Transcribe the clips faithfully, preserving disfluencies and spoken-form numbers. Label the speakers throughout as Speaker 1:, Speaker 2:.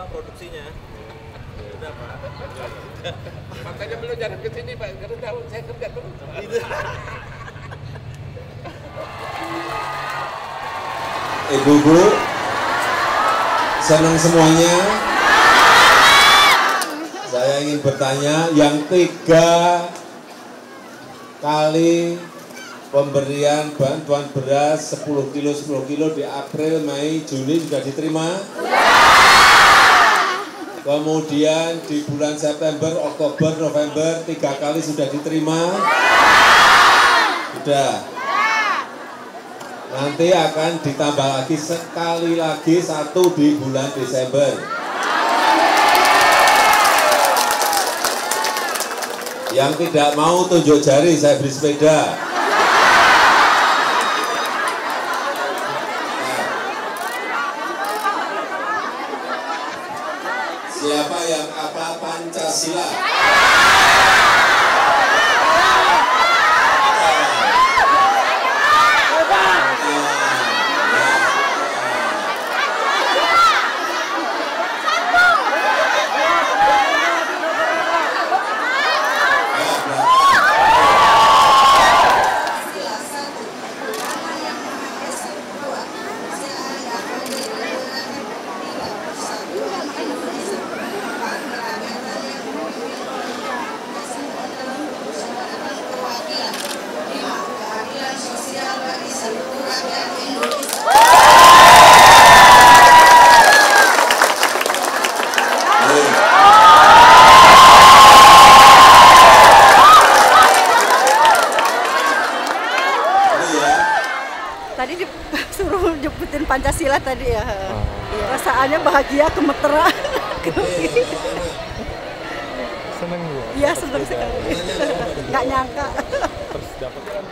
Speaker 1: produksinya. Udah Pak.
Speaker 2: Makanya belum jalan ke sini Pak, karena tahu saya kerja terus.
Speaker 1: Itu.
Speaker 3: Ibu-ibu, senang semuanya. Saya ingin bertanya, yang tiga kali pemberian bantuan beras sepuluh kilo sepuluh kilo di April, Mei, Juni sudah diterima? Kemudian di bulan September, Oktober, November tiga kali sudah diterima? Sudah. Nanti akan ditambah lagi sekali lagi satu di bulan Desember. Yang tidak mau tunjuk jari, saya beri sepeda. Siapa yang apa Pancasila?
Speaker 4: Tadi disuruh jemputin Pancasila tadi ya. Oh. Ya, rasaannya bahagia, gemeteran.
Speaker 5: Seneng ya?
Speaker 4: Iya, seneng sekali. Nggak nyangka.
Speaker 5: Terus dapat kan?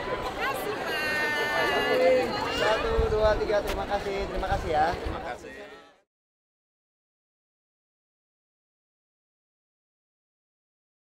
Speaker 6: Satu, dua, tiga, terima kasih, terima kasih ya.
Speaker 1: Terima kasih.